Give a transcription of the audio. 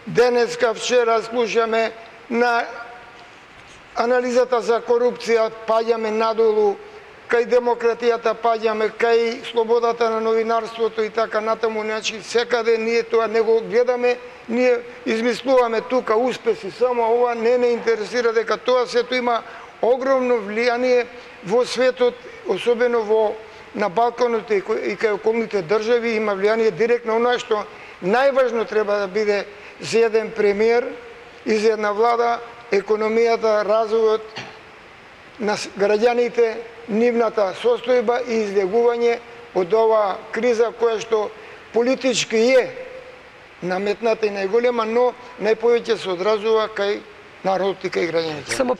Денеска, вчера слушаме на анализата за корупција, паѓаме надолу, кај демократијата паѓаме, кај слободата на новинарството и така натаму, значи секаде ние тоа не го гледаме, ние измислуваме тука успеси, само ова не интересира, дека тоа сето има огромно влијание во светот, особено на Балканот и кај околните држави, има влијание директно она што најважно треба да биде за еден премиер и за една влада, економијата, развојот на граѓаните, нивната состојба и излегување од оваа криза која што политички е наметната и најголема, но најповеќе се одразува кај народот и кај граѓаните.